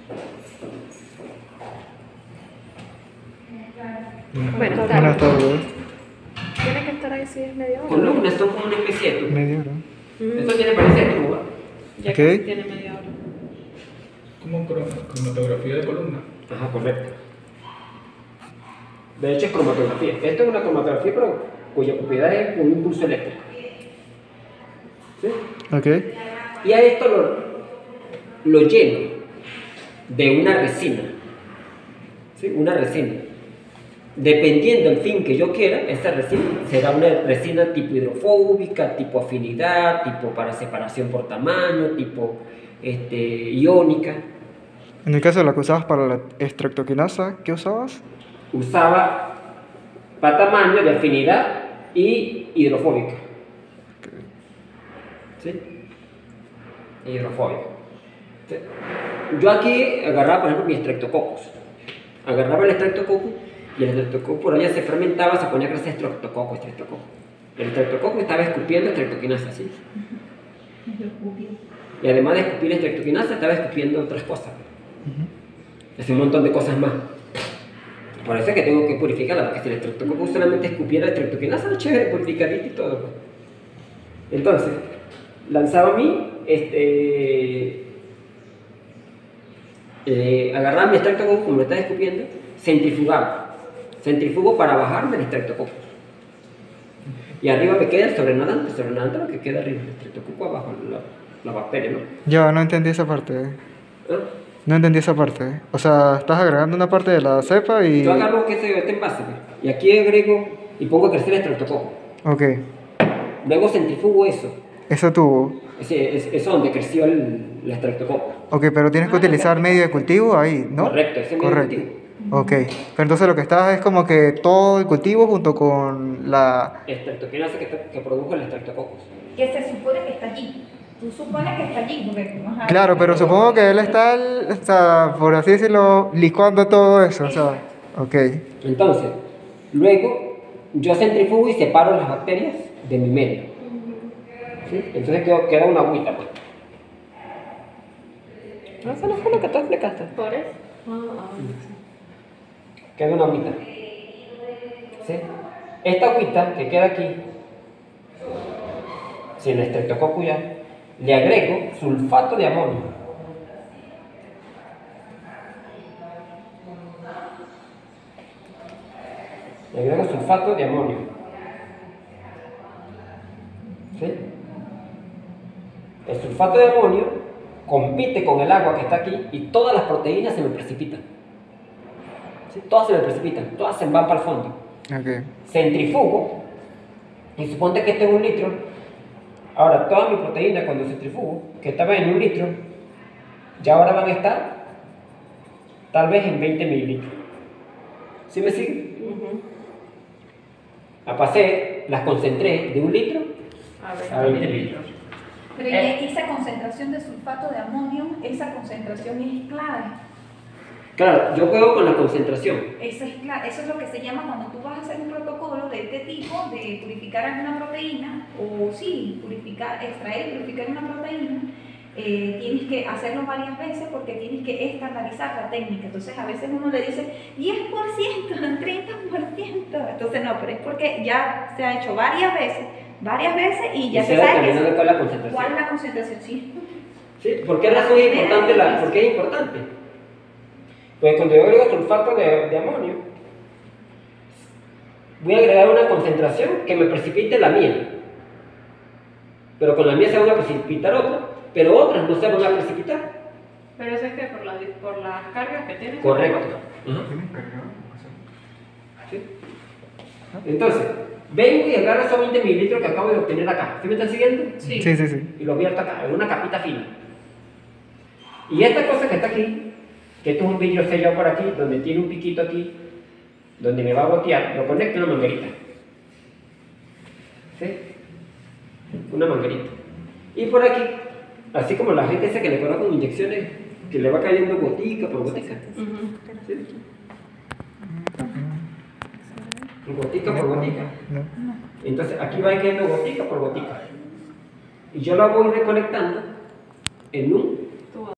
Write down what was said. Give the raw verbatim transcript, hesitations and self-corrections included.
Buenas Buenas tardes. tardes. Tiene que estar ahí si es media hora. Columnas son como una especie de tubo. Media hora. Mm, Eso tiene parece de tubo. ya Ok. casi tiene media hora. Como crono- cromatografía de columna. Ajá, correcto. De hecho es cromatografía. Esto es una cromatografía pero cuya propiedad es un impulso eléctrico. ¿Sí? Ok. Y a esto lo, lo lleno de una resina. ¿Sí? Una resina. Dependiendo del fin que yo quiera, esta resina será una resina tipo hidrofóbica, tipo afinidad, tipo para separación por tamaño, tipo este, iónica. En el caso de la que usabas para la estreptoquinasa, ¿qué usabas? Usaba para tamaño de afinidad y hidrofóbica. ¿Sí? Hidrofóbica. ¿Sí? Yo aquí agarraba, por ejemplo, mi estreptococos. Agarraba el estreptococo y el estreptococo por allá se fermentaba, se ponía a crecer estreptococo, estreptococo. El estreptococo estaba escupiendo estreptoquinasa, ¿sí? Y además de escupir estreptoquinasa, estaba escupiendo otras cosas. Es un montón de cosas más. Por eso es que tengo que purificarla, porque si el estreptococo solamente escupiera estreptoquinasa, chévere, purificadito y todo. Pues. Entonces, lanzaba a mí, este, eh, agarraba mi estreptococo, como lo estaba escupiendo, centrifugaba. Centrifugo para bajarme el estreptococo. Y arriba me queda el sobrenadante, sobrenadante lo que queda arriba, el estreptococo abajo, la, la bacteria, ¿no? Yo no entendí esa parte. ¿Ah? No entendí esa parte. O sea, estás agregando una parte de la cepa y... Yo agarro que se este envase, pues, y aquí agrego y pongo a crecer el estreptococo. Ok. Luego centrifugo eso. Eso tuvo. Ese, es, eso donde creció el, el estreptococo. Ok, pero tienes que utilizar medio de cultivo ahí, ¿no? Correcto, ese medio de Correcto. cultivo. Ok. Pero entonces lo que estás es como que todo el cultivo junto con la... Estreptoquinasa que, que produjo el estreptococo. Que se supone que está allí. Tú supones que está allí, porque ajá, Claro, pero supongo que él está, o sea, por así decirlo, licuando todo eso, o sea... Ok. Entonces, luego yo centrifugo y separo las bacterias de mi medio. ¿Sí? Entonces queda, queda una agüita, pues. No, eso no fue lo que tú explicaste. Por eso. Ah, ah. Queda una agüita. ¿Sí? Esta agüita que queda aquí, sin el estreptococo ya, le agrego sulfato de amonio. Le agrego sulfato de amonio. ¿Sí? El sulfato de amonio compite con el agua que está aquí y todas las proteínas se me precipitan. ¿Sí? Todas se me precipitan, todas se van para el fondo. Ok. Centrifugo y suponte que este es un litro. Ahora, toda mi proteína cuando centrifugo, que estaba en un litro, ya ahora van a estar tal vez en veinte mililitros. ¿Sí me sigue? Ujú. A pasé, las concentré de un litro A ver. a veinte litros. Pero Eh. y esa concentración de sulfato de amonio, esa concentración es clave. Claro, yo juego con la concentración. Eso es, cla- eso es lo que se llama cuando tú vas a hacer un protocolo de este tipo, de purificar alguna proteína, o sí, purificar, extraer y purificar una proteína, eh, tienes que hacerlo varias veces porque tienes que estandarizar la técnica. Entonces a veces uno le dice diez por ciento, treinta por ciento, entonces no, pero es porque ya se ha hecho varias veces, varias veces y ya Y se se va sabe que determinando es- cuál es la concentración. cuál es la concentración, sí. ¿Sí? ¿Por qué razón es importante? La, ¿Por qué es importante? Pues cuando yo agrego sulfato de, de amonio, voy a agregar una concentración que me precipite la mía. Pero con la mía se van a precipitar otras, pero otras no se van a precipitar. Pero eso es que por, la, por las cargas que tiene. Correcto. Ajá. ¿Sí? Entonces, vengo y agarro esos veinte mililitros que acabo de obtener acá. ¿Sí me están siguiendo? Sí. Sí, sí, sí. Y lo vierto acá, en una capita fina. Y esta cosa que está aquí, que esto es un vidrio sellado por aquí, donde tiene un piquito aquí, donde me va a gotear, lo conecto a una manguerita. ¿Sí? Una manguerita. Y por aquí, así como la gente esa que le colocan inyecciones, que le va cayendo gotica por gotica. Ujú. ¿Sí? Gotica por gotica. No. Entonces aquí va cayendo gotica por gotica. Y yo la voy recolectando en un